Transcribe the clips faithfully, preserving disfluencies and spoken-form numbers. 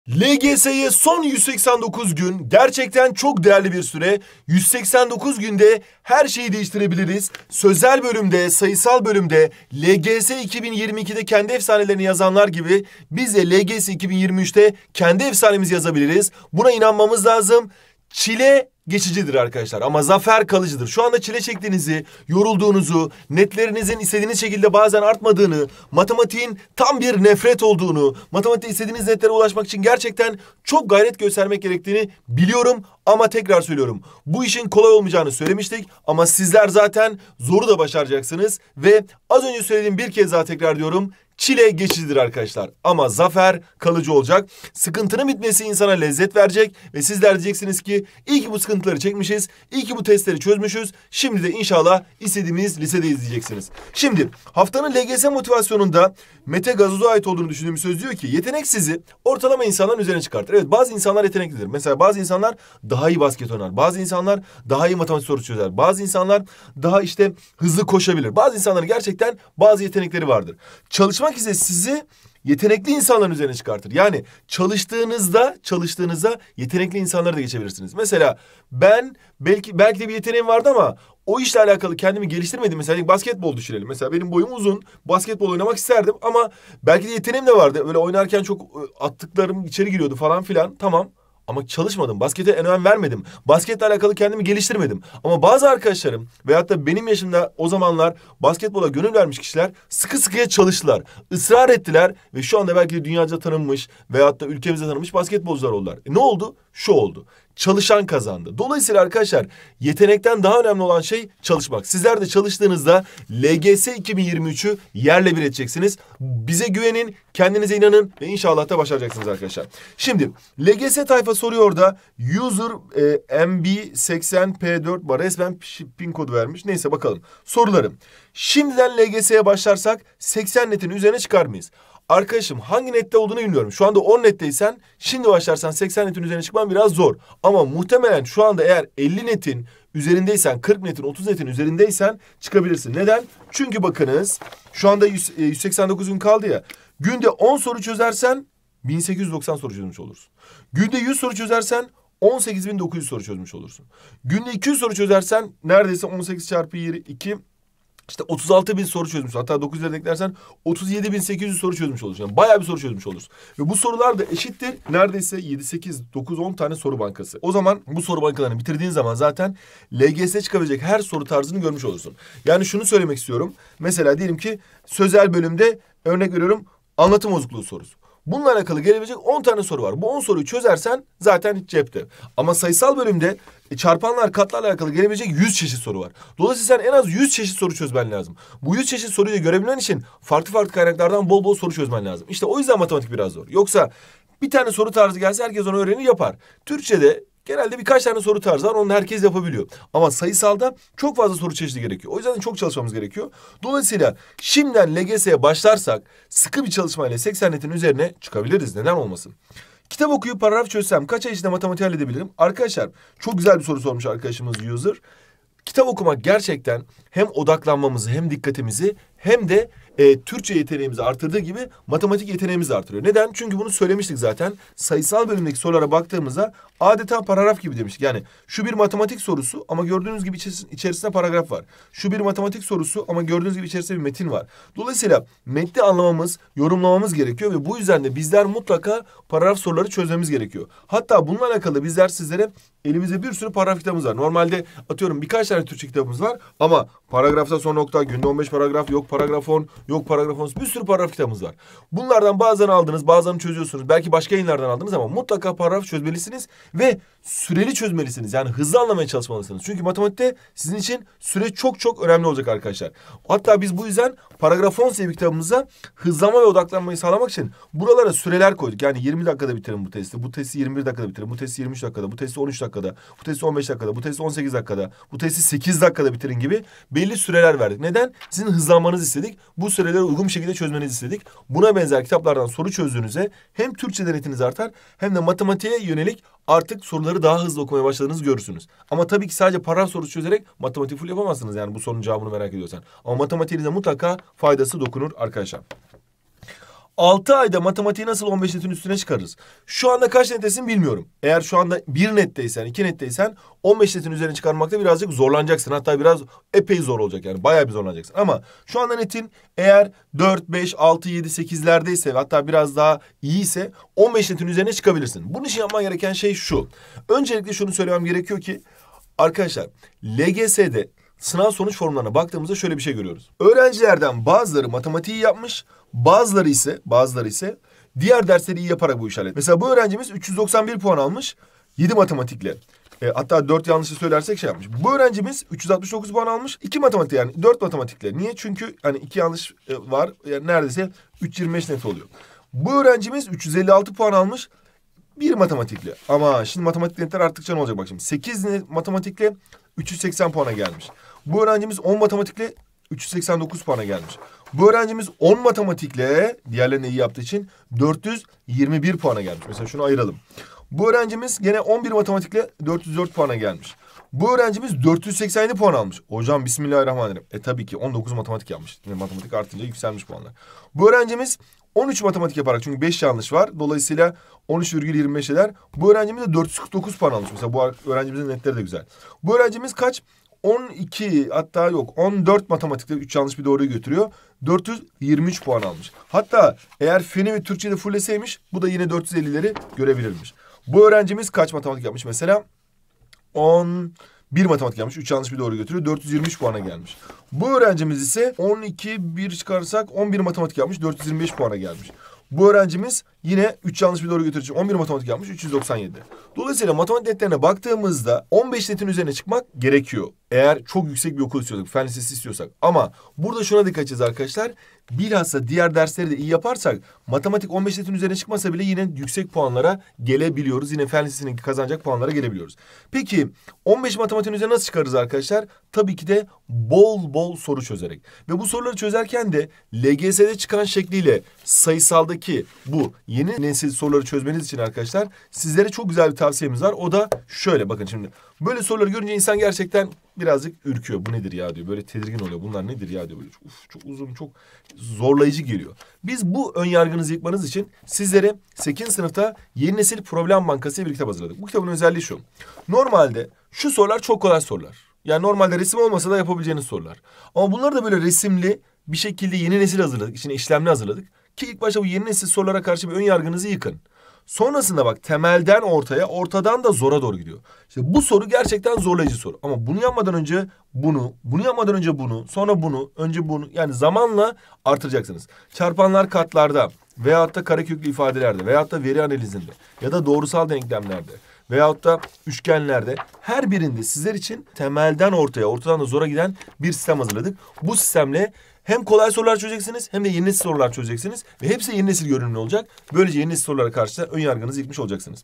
L G S'ye son yüz seksen dokuz gün gerçekten çok değerli bir süre. yüz seksen dokuz günde her şeyi değiştirebiliriz. Sözel bölümde, sayısal bölümde L G S iki bin yirmi ikide kendi efsanelerini yazanlar gibi biz de L G S iki bin yirmi üçte kendi efsanemizi yazabiliriz. Buna inanmamız lazım. Çile geçicidir arkadaşlar ama zafer kalıcıdır. Şu anda çile çektiğinizi, yorulduğunuzu, netlerinizin istediğiniz şekilde bazen artmadığını, matematiğin tam bir nefret olduğunu, matematikte istediğiniz netlere ulaşmak için gerçekten çok gayret göstermek gerektiğini biliyorum. Ama tekrar söylüyorum, bu işin kolay olmayacağını söylemiştik ama sizler zaten zoru da başaracaksınız ve az önce söylediğim bir kez daha tekrar diyorum. Çile geçicidir arkadaşlar ama zafer kalıcı olacak. Sıkıntının bitmesi insana lezzet verecek ve sizler diyeceksiniz ki iyi ki bu sıkıntıları çekmişiz, iyi ki bu testleri çözmüşüz. Şimdi de inşallah istediğimiz lisedeyiz diyeceksiniz. Şimdi haftanın L G S motivasyonunda Mete Gazoz'a ait olduğunu düşündüğüm söz diyor ki yetenek sizi ortalama insanların üzerine çıkartır. Evet, bazı insanlar yeteneklidir. Mesela bazı insanlar daha iyi basket oynar. Bazı insanlar daha iyi matematik soru çözer. Bazı insanlar daha işte hızlı koşabilir. Bazı insanların gerçekten bazı yetenekleri vardır. Çalışmak ise sizi yetenekli insanların üzerine çıkartır. Yani çalıştığınızda, çalıştığınızda yetenekli insanları da geçebilirsiniz. Mesela ben belki belki de bir yeteneğim vardı ama o işle alakalı kendimi geliştirmedim. Mesela basketbol düşünelim. Mesela benim boyum uzun. Basketbol oynamak isterdim ama belki de yeteneğim de vardı. Öyle oynarken çok attıklarım içeri giriyordu falan filan. Tamam. Ama çalışmadım. Baskete önem vermedim. Basketle alakalı kendimi geliştirmedim. Ama bazı arkadaşlarım veyahut da benim yaşımda o zamanlar basketbola gönül vermiş kişiler sıkı sıkıya çalıştılar. Israr ettiler ve şu anda belki de dünyaca tanınmış veyahut da ülkemizde tanınmış basketbolcular oldular. E ne oldu? Şu oldu. Çalışan kazandı. Dolayısıyla arkadaşlar yetenekten daha önemli olan şey çalışmak. Sizler de çalıştığınızda L G S iki bin yirmi üçü yerle bir edeceksiniz. Bize güvenin, kendinize inanın ve inşallah da başaracaksınız arkadaşlar. Şimdi L G S tayfa soruyor da user e, M B seksen P dört var. Resmen pin kodu vermiş. Neyse bakalım. Sorularım. Şimdiden L G S'ye başlarsak seksen netin üzerine çıkar mıyız? Arkadaşım hangi nette olduğunu bilmiyorum. Şu anda on netteysen şimdi başlarsan seksen netin üzerine çıkman biraz zor. Ama muhtemelen şu anda eğer elli netin üzerindeysen, kırk netin, otuz netin üzerindeysen çıkabilirsin. Neden? Çünkü bakınız şu anda yüz, e, yüz seksen dokuz gün kaldı ya. Günde on soru çözersen bin sekiz yüz doksan soru çözmüş olursun. Günde yüz soru çözersen on sekiz bin dokuz yüz soru çözmüş olursun. Günde iki yüz soru çözersen neredeyse on sekiz çarpı iki... İşte otuz altı bin soru çözmüş. Hatta dokuz yüz'e eklersen otuz yedi bin sekiz yüz soru çözmüş olursun. Yani bayağı bir soru çözmüş olursun. Ve bu sorular da eşittir. Neredeyse yedi, sekiz, dokuz, on tane soru bankası. O zaman bu soru bankalarını bitirdiğin zaman zaten L G S'ye çıkabilecek her soru tarzını görmüş olursun. Yani şunu söylemek istiyorum. Mesela diyelim ki sözel bölümde örnek veriyorum anlatım bozukluğu sorusu. Bununla alakalı gelebilecek on tane soru var. Bu on soruyu çözersen zaten hiç cepte. Ama sayısal bölümde e, çarpanlar, katlarla alakalı gelebilecek yüz çeşit soru var. Dolayısıyla sen en az yüz çeşit soru çözmen lazım. Bu yüz çeşit soruyu da görebilmen için farklı farklı kaynaklardan bol bol soru çözmen lazım. İşte o yüzden matematik biraz zor. Yoksa bir tane soru tarzı gelse herkes onu öğrenir yapar. Türkçe'de genelde birkaç tane soru tarzı var. Onu herkes yapabiliyor. Ama sayısalda çok fazla soru çeşidi gerekiyor. O yüzden çok çalışmamız gerekiyor. Dolayısıyla şimdiden L G S'ye başlarsak sıkı bir çalışmayla seksen netin üzerine çıkabiliriz. Neden olmasın? Kitap okuyup paragraf çözsem kaç ay içinde matematik halledebilirim? Arkadaşlar çok güzel bir soru sormuş arkadaşımız user. Kitap okumak gerçekten hem odaklanmamızı hem dikkatimizi hem de e, Türkçe yeteneğimizi artırdığı gibi matematik yeteneğimizi artırıyor. Neden? Çünkü bunu söylemiştik zaten. Sayısal bölümdeki sorulara baktığımızda adeta paragraf gibi demiştik. Yani şu bir matematik sorusu ama gördüğünüz gibi içerisinde paragraf var. Şu bir matematik sorusu ama gördüğünüz gibi içerisinde bir metin var. Dolayısıyla metni anlamamız, yorumlamamız gerekiyor ve bu yüzden de bizler mutlaka paragraf soruları çözmemiz gerekiyor. Hatta bununla alakalı bizler sizlere elimizde bir sürü paragraf kitabımız var. Normalde atıyorum birkaç tane Türkçe kitabımız var ama paragrafta son nokta, günde on beş paragraf, yok paragraf on, yok paragraf on, bir sürü paragraf kitabımız var. Bunlardan bazılarını aldınız, bazılarını çözüyorsunuz. Belki başka yayınlardan aldınız ama mutlaka paragraf çözmelisiniz ve süreli çözmelisiniz. Yani hızlı anlamaya çalışmalısınız. Çünkü matematikte sizin için süre çok çok önemli olacak arkadaşlar. Hatta biz bu yüzden paragraf on sevgi kitabımıza hızlama ve odaklanmayı sağlamak için buralara süreler koyduk. Yani yirmi dakikada bitirin bu testi, bu testi yirmi bir dakikada bitirin, bu testi yirmi üç dakikada, bu testi on üç dakikada, bu testi on beş dakikada, bu testi on sekiz dakikada, bu testi sekiz dakikada bitirin gibi belli süreler verdik. Neden? Sizin hızlanmanızı istedik. Bu süreleri uygun bir şekilde çözmenizi istedik. Buna benzer kitaplardan soru çözdüğünüzde hem Türkçe denetiniz artar hem de matematiğe yönelik artık soruları daha hızlı okumaya başladığınızı görürsünüz. Ama tabii ki sadece paragraf sorusu çözerek matematik full yapamazsınız. Yani bu sorunun cevabını merak ediyorsan. Ama matematiğinize mutlaka faydası dokunur arkadaşlar. altı ayda matematiği nasıl on beş netin üstüne çıkarırız? Şu anda kaç nettesin bilmiyorum. Eğer şu anda bir netteysen, iki netteysen on beş netin üzerine çıkarmakta birazcık zorlanacaksın. Hatta biraz epey zor olacak yani. Bayağı bir zorlanacaksın. Ama şu anda netin eğer dört, beş, altı, yedi, sekizlerdeyse hatta biraz daha iyiyse on beş netin üzerine çıkabilirsin. Bunun için yapman gereken şey şu. Öncelikle şunu söylemem gerekiyor ki arkadaşlar L G S'de sınav sonuç formlarına baktığımızda şöyle bir şey görüyoruz. Öğrencilerden bazıları matematiği yapmış, bazıları ise bazıları ise diğer dersleri iyi yaparak bu işi halletmiş. Mesela bu öğrencimiz üç yüz doksan bir puan almış yedi matematikle. E, hatta dört yanlışı söylersek şey yapmış. Bu öğrencimiz üç yüz altmış dokuz puan almış iki matematik yani dört matematikle. Niye? Çünkü hani iki yanlış e, var. Yani neredeyse üç yüz yirmi beş net oluyor. Bu öğrencimiz üç yüz elli altı puan almış bir matematikle. Ama şimdi matematik netler arttıkça ne olacak bak şimdi. sekiz matematikle üç yüz seksen puana gelmiş. Bu öğrencimiz on matematikle üç yüz seksen dokuz puana gelmiş. Bu öğrencimiz on matematikle diğerlerini iyi yaptığı için dört yüz yirmi bir puana gelmiş. Mesela şunu ayıralım. Bu öğrencimiz gene on bir matematikle dört yüz dört puana gelmiş. Bu öğrencimiz dört yüz seksen yedi puan almış. Hocam bismillahirrahmanirrahim. E tabii ki on dokuz matematik yapmış. Yani matematik artınca yükselmiş puanlar. Bu öğrencimiz on üç matematik yaparak çünkü beş yanlış var. Dolayısıyla on üç virgül yirmi beş eder. Bu öğrencimiz de dört yüz kırk dokuz puan almış. Mesela bu öğrencimizin netleri de güzel. Bu öğrencimiz kaç? on iki hatta yok on dört matematikte üç yanlış bir doğruyu götürüyor. dört yüz yirmi üç puan almış. Hatta eğer feni ve Türkçe'de fulleseymiş bu da yine dört yüz ellileri görebilirmiş. Bu öğrencimiz kaç matematik yapmış mesela? on bir matematik yapmış. üç yanlış bir doğru götürüyor. dört yüz yirmi üç puana gelmiş. Bu öğrencimiz ise on iki bir çıkarsak on bir matematik yapmış. dört yüz yirmi beş puana gelmiş. Bu öğrencimiz yine üç yanlış bir doğru götürdüğü için on bir matematik yapmış. üç yüz doksan yedi. Dolayısıyla matematik netlerine baktığımızda on beş netin üzerine çıkmak gerekiyor. Eğer çok yüksek bir okul istiyorsak, fen lisesi istiyorsak. Ama burada şuna dikkat edeceğiz arkadaşlar. Bilhassa diğer dersleri de iyi yaparsak matematik on beş netin üzerine çıkmasa bile yine yüksek puanlara gelebiliyoruz. Yine fen lisesinin kazanacak puanlara gelebiliyoruz. Peki on beş matematiğin üzerine nasıl çıkarız arkadaşlar? Tabii ki de bol bol soru çözerek. Ve bu soruları çözerken de L G S'de çıkan şekliyle sayısaldaki bu yeni nesil soruları çözmeniz için arkadaşlar sizlere çok güzel bir tavsiyemiz var. O da şöyle bakın şimdi. Böyle soruları görünce insan gerçekten birazcık ürküyor. Bu nedir ya diyor. Böyle tedirgin oluyor. Bunlar nedir ya diyor. Böyle, uf, çok uzun, çok zorlayıcı geliyor. Biz bu ön yargınızı yıkmanız için sizlere sekizinci sınıfta Yeni Nesil Problem Bankası ile bir kitap hazırladık. Bu kitabın özelliği şu. Normalde şu sorular çok kolay sorular. Yani normalde resim olmasa da yapabileceğiniz sorular. Ama bunları da böyle resimli bir şekilde yeni nesil hazırladık. İçine işlemli hazırladık. Ki ilk başta bu yeni nesil sorulara karşı bir ön yargınızı yıkın. Sonrasında bak temelden ortaya, ortadan da zora doğru gidiyor. İşte bu soru gerçekten zorlayıcı soru. Ama bunu yapmadan önce bunu, bunu yapmadan önce bunu, sonra bunu, önce bunu. Yani zamanla artıracaksınız. Çarpanlar katlarda veyahut da kareköklü ifadelerde veyahut da veri analizinde ya da doğrusal denklemlerde veyahut da üçgenlerde her birinde sizler için temelden ortaya, ortadan da zora giden bir sistem hazırladık. Bu sistemle hem kolay sorular çözeceksiniz hem de yeni nesil sorular çözeceksiniz. Ve hepsi yeni nesil görünümlü olacak. Böylece yeni nesil sorulara karşı ön yargınızı yıkmış olacaksınız.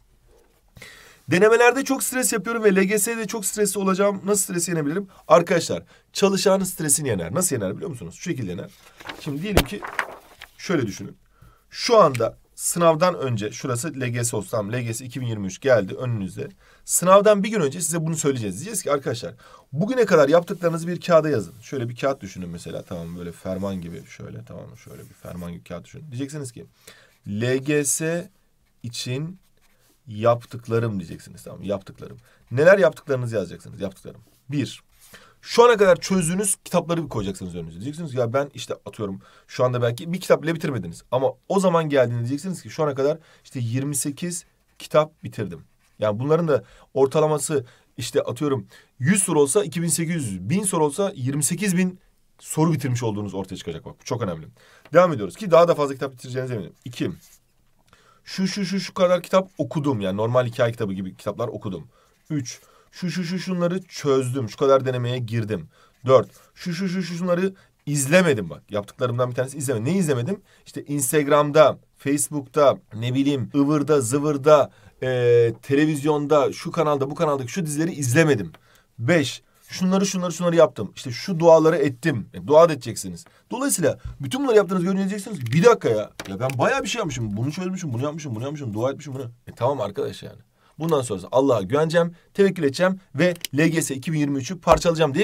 Denemelerde çok stres yapıyorum ve L G S'de çok stresli olacağım. Nasıl stresi yenebilirim? Arkadaşlar çalışan stresini yener. Nasıl yener biliyor musunuz? Şu şekilde yener. Şimdi diyelim ki şöyle düşünün. Şu anda sınavdan önce şurası L G S olsam L G S iki bin yirmi üç geldi önünüzde. Sınavdan bir gün önce size bunu söyleyeceğiz. Diyeceğiz ki arkadaşlar bugüne kadar yaptıklarınızı bir kağıda yazın. Şöyle bir kağıt düşünün mesela tamam böyle ferman gibi şöyle tamam şöyle bir ferman gibi kağıt düşünün. Diyeceksiniz ki L G S için yaptıklarım diyeceksiniz tamam yaptıklarım. Neler yaptıklarınızı yazacaksınız yaptıklarım. Bir. Şu ana kadar çözdüğünüz kitapları bir koyacaksınız önünüze. Diyeceksiniz ya ben işte atıyorum şu anda belki bir kitap bile bitirmediniz. Ama o zaman geldiğinde diyeceksiniz ki şu ana kadar işte yirmi sekiz kitap bitirdim. Yani bunların da ortalaması işte atıyorum yüz soru olsa iki bin sekiz yüz, bin soru olsa yirmi sekiz bin soru bitirmiş olduğunuz ortaya çıkacak bak. Bu çok önemli. Devam ediyoruz ki daha da fazla kitap bitireceğinize eminim. İki. Şu şu şu şu kadar kitap okudum. Yani normal hikaye kitabı gibi kitaplar okudum. Üç. Şu şu şu şunları çözdüm. Şu kadar denemeye girdim. Dört. Şu şu şu şu şunları izlemedim bak. Yaptıklarımdan bir tanesi izlemedim. Ne izlemedim? İşte Instagram'da, Facebook'ta, ne bileyim ıvırda, zıvırda, e, televizyonda, şu kanalda, bu kanaldaki şu dizileri izlemedim. Beş. Şunları şunları şunları yaptım. İşte şu duaları ettim. E, dua da edeceksiniz. Dolayısıyla bütün bunları yaptığınızı göreceksiniz. Bir dakika ya. Ya ben bayağı bir şey yapmışım. Bunu çözmüşüm, bunu yapmışım, bunu yapmışım, dua etmişim bunu. E tamam arkadaş yani. Bundan sonrası Allah'a güveneceğim, tevekkül edeceğim ve L G S iki bin yirmi üçü parçalayacağım deyip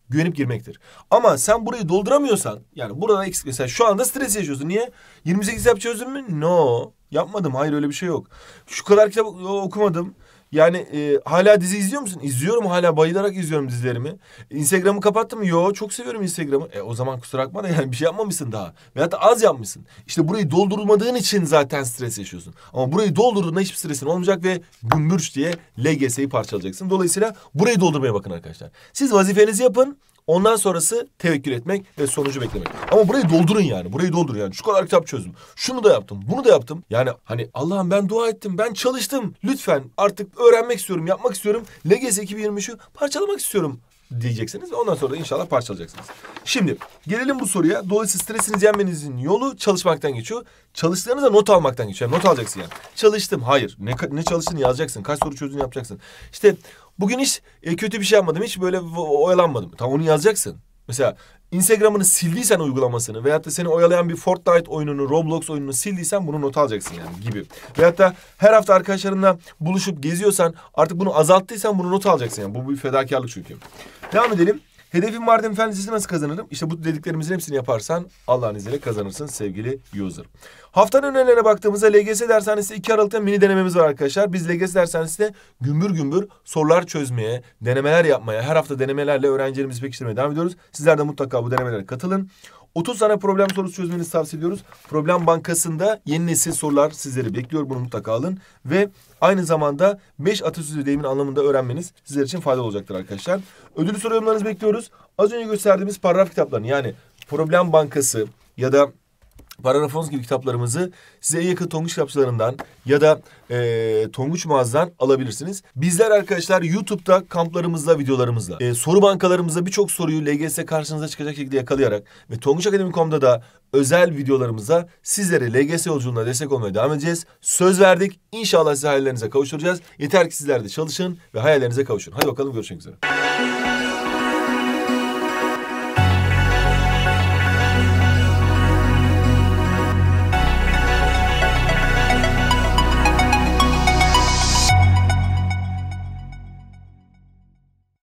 güvenip girmektir. Ama sen burayı dolduramıyorsan, yani burada eksik, mesela şu anda stres yaşıyorsun. Niye? yirmi sekiz kitap çözdün mü? No. Yapmadım. Hayır, öyle bir şey yok. Şu kadar kitap okumadım. Yani e, hala dizi izliyor musun? İzliyorum, hala bayılarak izliyorum dizilerimi. Instagram'ı kapattın mı? Yo, çok seviyorum Instagram'ı. E o zaman kusura bakma da yani bir şey yapmamışsın daha. Veyahut da az yapmışsın. İşte burayı doldurmadığın için zaten stres yaşıyorsun. Ama burayı doldurduğunda hiçbir stresin olmayacak ve gümbürç diye L G S'yi parçalayacaksın. Dolayısıyla burayı doldurmaya bakın arkadaşlar. Siz vazifenizi yapın. Ondan sonrası tevekkül etmek ve sonucu beklemek. Ama burayı doldurun yani. Burayı doldurun yani. Şu kadar kitap çözdüm. Şunu da yaptım. Bunu da yaptım. Yani hani Allah'ım ben dua ettim. Ben çalıştım. Lütfen artık öğrenmek istiyorum. Yapmak istiyorum. L G S iki bin yirmi üçü parçalamak istiyorum diyeceksiniz. Ve ondan sonra da inşallah parçalayacaksınız. Şimdi gelelim bu soruya. Dolayısıyla stresinizi yenmenizin yolu çalışmaktan geçiyor. Çalıştığınızda not almaktan geçiyor. Yani not alacaksın yani. Çalıştım. Hayır. Ne, ne çalıştığını yazacaksın. Kaç soru çözdüğünü yapacaksın. İşte bugün hiç e, kötü bir şey yapmadım. Hiç böyle oyalanmadım. Tamam, onu yazacaksın. Mesela Instagram'ını sildiysen uygulamasını veyahut da seni oyalayan bir Fortnite oyununu, Roblox oyununu sildiysen bunu not alacaksın yani gibi. Veyahut da her hafta arkadaşlarınla buluşup geziyorsan artık bunu azalttıysan bunu not alacaksın yani. Bu bir fedakarlık çünkü. Devam edelim. Hedefim var dedim, fen lisesi nasıl kazanırım? İşte bu dediklerimizin hepsini yaparsan Allah'ın izniyle kazanırsın sevgili user. Haftanın önerilerine baktığımızda L G S dershanesi iki Aralık'ta mini denememiz var arkadaşlar. Biz L G S dershanesinde gümbür gümbür sorular çözmeye, denemeler yapmaya, her hafta denemelerle öğrencilerimizi pekiştirmeye devam ediyoruz. Sizler de mutlaka bu denemelere katılın. otuz tane problem sorusu çözmenizi tavsiye ediyoruz. Problem bankasında yeni nesil sorular sizleri bekliyor. Bunu mutlaka alın. Ve aynı zamanda beş atasözü deyimin anlamında öğrenmeniz sizler için faydalı olacaktır arkadaşlar. Ödüllü soru yorumlarınızı bekliyoruz. Az önce gösterdiğimiz paragraf kitaplarını, yani problem bankası ya da Paragrafons gibi kitaplarımızı size en yakın Tonguç kitapçılarından ya da e, Tonguç Mağaz'dan alabilirsiniz. Bizler arkadaşlar YouTube'da kamplarımızla, videolarımızla, e, soru bankalarımızda birçok soruyu L G S karşınıza çıkacak şekilde yakalayarak ve tonguç akademi nokta com'da da özel videolarımıza sizlere L G S yolculuğuna destek olmaya devam edeceğiz. Söz verdik. İnşallah sizi hayallerinize kavuşturacağız. Yeter ki sizler de çalışın ve hayallerinize kavuşun. Hadi bakalım, görüşmek üzere.